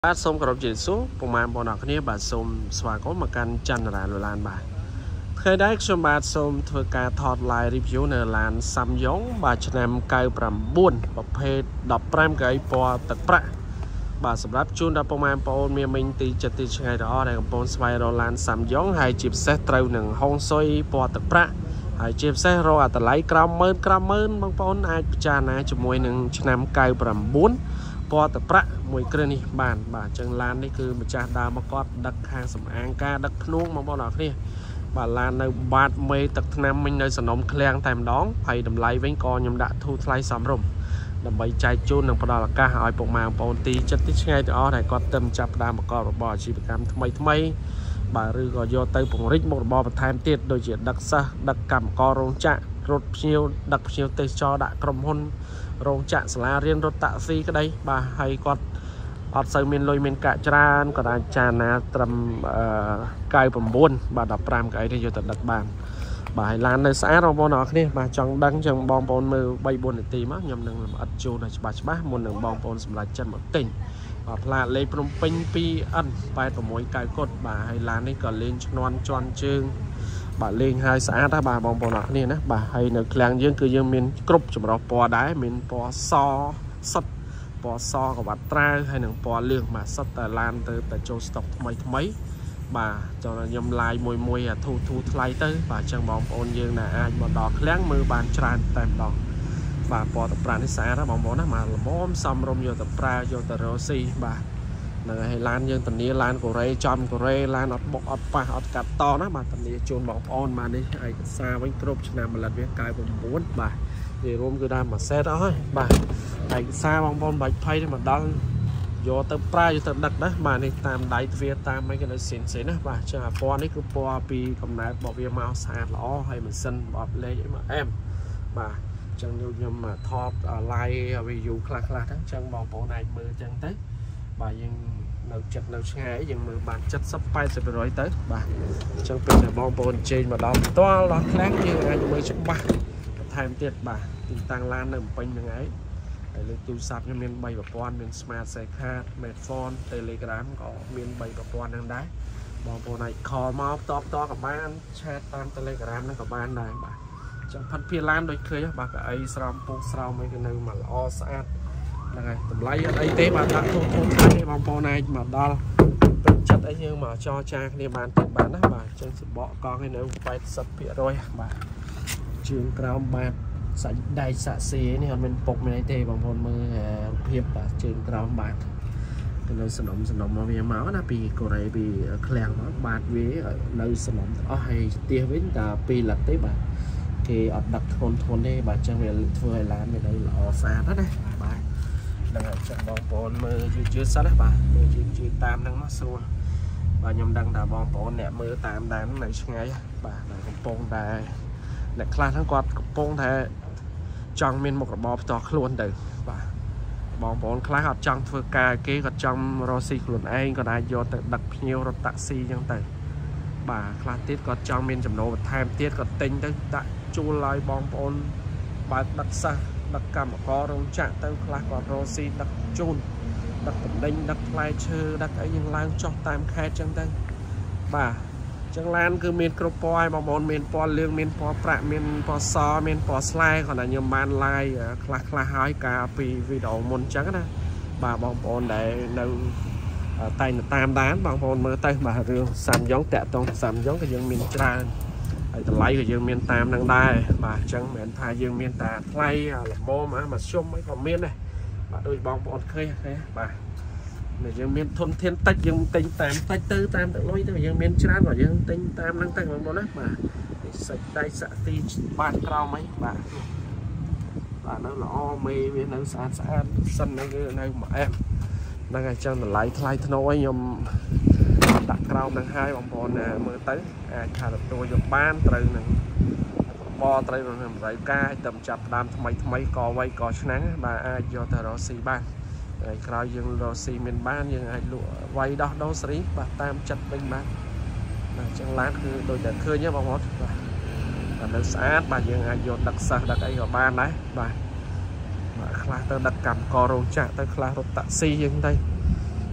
Xong có chỉ số cùng mà bọn nó kia bà xong xóa có một căn chân là lan bà khi đấy xong bà xong thưa cả thọt lại review nè lan xăm giống bà cho em cây bầm buồn và phê đọc pram cái po tật bạ bà sắp đáp chun đã bọn mình thì chật thì ngày đó này bọn xoay rồi lan xăm giống hai chip xe trâu nâng hông xoay po tật bạ hai chip xe rồi à lấy gram mơn bằng bọn ai cha nè cho mùi nâng cho em cây bầm buồn po tập pra mùi kêu này bàn bà chân lan đấy cứ một cha đào mà có đặc hàng sầm an ca đặc nuông mà bao nào kia bà lan nơi bát mê tật nam mình nơi sản nông klang tạm đón hay đầm lấy với con nhầm đã thu thay sắm rồng đầm bay chai chun đầm đó là ca hỏi bụng màng bồn tì chất tích ngay từ đó này có tâm chập đào mà có bò chỉ bị cam thay bà rư gọi vô tới bụng rít một bò tham tiết đôi chuyện đặc sa đặc cảm co rong chạ rốt nhiều đặc nhiều tây cho đã cầm hôn rong chạ là riêng rốt tạ phi cái đây bà hay con ọt sơ miền lôi miền cả tràn còn anh cha na trầm cài bầm buôn bà đập ram cái đây vô tận đặc bàn bà hay lan nơi xã rồi bọn nó kia bà trong đăng trong bom bồn mưa bay buôn để tìm á nhầm đừng làm ắt chu này bà bác muốn đừng bom bồn làm lại chân một tỉnh và là lấy prom pin pi ăn bài của mỗi cái cột bà hay lan đấy còn lên non tròn trương bà lên hai xã đó bà bom bồn nọ này nè bà hayនៅក្លាំងយើងគឺយើងមានគ្រប់ចម្រុះពណ៌ដែរមានពណ៌សសុទ្ធពណ៌សក៏បាត់ត្រាវហើយនឹងពណ៌លឿងបាទសុទ្ធតែឡានទៅចូលស្តុកថ្មីបាទចូលខ្ញុំឡាយមួយធូថ្លៃទៅបាទអញ្ចឹងបងប្អូនយើងណាអាចមកដល់ក្លាំងមើលបានច្រើនតែម្ដងបាទពណ៌តប្រានេះស្អាតណាបងប្អូនណាមកល្មមសំរុំយកទៅប្រើយកទៅរកស៊ីបាទនៅឲ្យឡានយើងធានាឡានកូរ៉េចំកូរ៉េឡានអត់បុកអត់ប៉ះអត់កាត់តណាបាទធានាជូនបងប្អូនបាននេះឯកសារវិញគ្រប់ឆ្នាំម្លឹកវា99បាទនិយាយរួមគឺដល់មួយសេតអស់ហើយបាទឯកសារបងប្អូនបាច់ភ័យទេមកដល់យកទៅប្រើយកទៅដឹកណាបាទនេះតាមដៃទ្វារតាមអីក៏នៅសិនណាបាទចឹងអាពណ៌នេះគឺពណ៌ពីកំណើតរបស់វាមកស្អាតល្អហើយម៉ាស៊ីនបបលេខអីមកអែមបាទចឹងខ្ញុំថត live review ខ្លះហ្នឹងចឹងបងប្អូនអាចមើលចឹងទៅបាទយើងនៅចិត្តនៅឆ្ងាយយើងមើលបាន 70-80% ទៅបាទអញ្ចឹងពេលដែលបងប្អូនជេញមកដល់ផ្ទាល់ដល់ខ្លាំងយើងអាចមើលច្បាស់បន្ថែមទៀតបាទទីតាំងឡាននៅភ្នំពេញហ្នឹងឯងហើយលើទូរស័ព្ទខ្ញុំមាន3ប្រព័ន្ធមាន Smart SIM card, Smartphone, Telegram ក៏មាន3ប្រព័ន្ធហ្នឹងដែរបងប្អូនអាច call មកតបក៏បាន chat តាម Telegram ហ្នឹងក៏បានដែរបាទអញ្ចឹងផាត់ភាឡានដូចឃើញបាទកៅអីស្រោមពុកស្រោមអីក៏នៅមកល្អស្អាតហ្នឹងហើយតម្លៃអត់អីទេបាទដាក់ធូរទេបងប្អូនអាចមកដល់ពេញចិត្តអីយើងមកចរចាគ្នាបានទៀតបានណាបាទអញ្ចឹងសបកកង់ឯនៅ 80% បាទជើងក្រោមបាទសាច់ដៃសាក់ស៊ីនេះអត់មានពុកមានអីទេបងប្អូនមើលរូបភាពបាទជើងក្រោមបាទទៅនៅសំណុំមកវាមកណាពីកូរ៉េពីឃ្លាំងមកបាទវានៅសំណុំអស់ហើយទៀសវិញតែ2លឹកទេបាទគេអត់ដឹកធន់ទេបាទអញ្ចឹងវាធ្វើឲ្យឡានវានៅល្អស្អាតណាបាទហ្នឹងហើយចឹងបងប្អូនមើលយឺតសិនណាបាទមើលយឺតតាមហ្នឹងមកស្រួលបាទខ្ញុំដឹងថាបងប្អូនអ្នកមើលតាមដែរនៅឆ្ងាយបាទកំពុងតែអ្នកខ្លះហ្នឹងគាត់កំពុងតែចង់មានមុខរបរផ្ទាល់ខ្លួនទៅបាទបងប្អូនខ្លះអត់ចង់ធ្វើការគេគាត់ចង់រកស៊ីខ្លួនឯងគាត់អាចយកទៅដឹកភ្ញៀវរថតាក់ស៊ីអញ្ចឹងទៅបាទខ្លះទៀតគាត់ចង់មានចំណូលបន្ថែមទៀតគាត់ទិញទៅដាក់ជួលឲ្យបងប្អូនបើដឹកសាសដឹកកម្មកររោងចក្រទៅខ្លះគាត់រកស៊ីដឹកជូនដឹកតំណែងដឹកផ្លែឈើដឹកអីយ៉ាងឡើងចុះតាមខេត្តអញ្ចឹងទៅបាទចឹងឡានគឺមានគ្រប់ពណ៌ឲ្យបងប្អូនមានពណ៌លឿងមានពណ៌ប្រាក់មានពណ៌សមានពណ៌ស្លែគាត់តែខ្ញុំបាន live ខ្លះហើយកាលពីវីដេអូមុនចឹងណាបាទបងប្អូនដែលនៅតែតាមដានបងប្អូនមើលទៅបាទរឿងសាំយ៉ុងតាក់តងសាំយ៉ុងក៏យើងមានច្រើនហើយតម្លៃក៏យើងមានតាមនឹងដែរបាទអញ្ចឹងមិនមែនថាយើងមានតែថ្លៃល្មមមកជុំអីក៏មានដែរបាទដូចបងប្អូនឃើញបាទយើងមានធនធានតិចយើងទិញតាមតិចទៅតាមទឹកលុយទៅយើងមានច្រើនក៏យើងទិញតាមហ្នឹងទៅបងប្អូនណាបាទសាច់ដៃសាក់ទីបានក្រោមអីបាទនៅល្អមេវានៅស្អាតសិននៅមកអែមហ្នឹងហើយចឹងតម្លៃថ្លៃធ្នូអីខ្ញុំដាក់ក្រោមនឹងហើយបងប្អូនមើលទៅអាចថាទទួលយកបានត្រូវនឹងបបត្រូវនឹងតម្រូវការឲ្យតែចាប់ដើមថ្មីក៏វៃក៏ឆ្នាំងបាទអាចយកទៅរកស៊ីបានហើយក្រោយយើងរកស៊ីមានបានយើងអាចលក់វាយដោះដូរសេរីបាទតាមចិត្តវិញបាទអញ្ចឹងឡានគឺដូចតែឃើញបងប្អូនបាទនៅស្អាតបាទយើងអាចយកដឹកសិស្សដឹកអីក៏បានដែរបាទខ្លះទៅដឹកកម្មកររោងចក្រទៅខ្លះរថតាក់ស៊ីយើងទៅ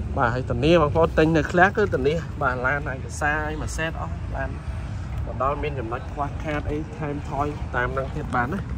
bà hay tận nia bằng phô tinh này khác cứ tận nia bà lan này cái xa ấy mà xét đó lan còn đó bên cầm nói qua khat ấy thêm thôi tam năng thiệt bán đấy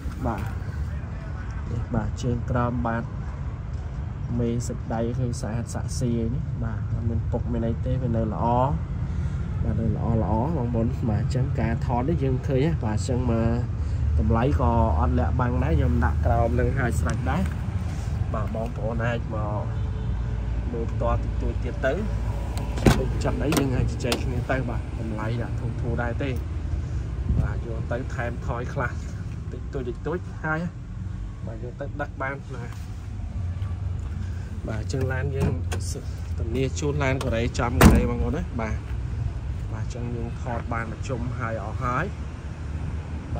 bà trên cram bán mì sạch đầy khi xả hạt xạ xì ấy bà mình phục mình này tê về nơi lõ bà nơi lõ bằng muốn mà chẳng cả thon đấy dừng khơi á bà chẳng mà tầm lấy có ăn lẹ bằng đấy dùm đặt cram nâng hai sạch đấy bà bóng bộ này mà một to tôi tiết tới chặt đấy nhưng hai chị chạy người tay bà tầm lấy đã thu đai tê và vô tới thêm thôi khăn tôi dịch tối hai bà vô tới đất ban là bà chân lan nhưng tầm nia chôn lan của đấy chăm cái đây bằng ngón đấy bà chân nhưng thọt bàn mà chung hai ở hái bà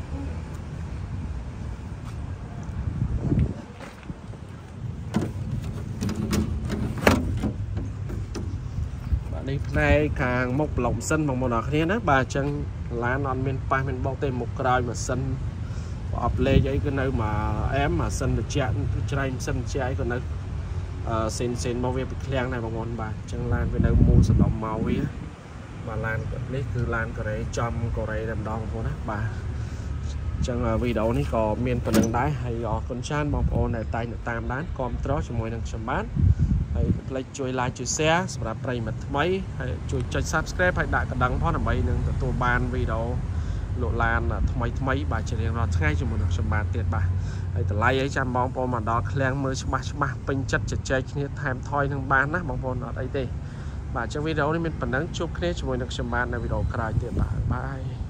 đi này càng một lồng sân bằng một đợt thế đó bà chân lá non bên pa bên bao tên một cái mà sân ập lê giấy cái nơi mà em mà sân được chạm trên sân trái còn nơi sen bao việc keng này bằng ngón bà chân lan bên nơi mua sản phẩm màu ấy mà lan lấy cứ lan cái đấy chom cái đấy làm đòn của nó bà chân video này có miền phần đường đáy hay có con chan bóng ô này tay được tam đán con trót cho mỗi năng chấm bán hãy like chia sẻสำหรับใครมาថ្មីហើយជួយចុច subscribe ហើយដាក់កណ្ដឹងផងដើម្បីនឹងទទួលបានវីដេអូលោកឡានថ្មីបាទជារៀងរាល់ថ្ងៃជាមួយនឹងខ្ញុំបាទទៀតបាទហើយតម្លៃអីចាំបងប្អូនមកដល់ឃ្លាំងមើលច្បាស់ពេញចិត្តជជែកគ្នាថែមថយនឹងបានណាបងប្អូនអត់អីទេបាទចឹងវីដេអូនេះមានប៉ុណ្ណឹងជួបគ្នាជាមួយនឹងខ្ញុំបាទនៅវីដេអូក្រោយទៀតបាទបាយ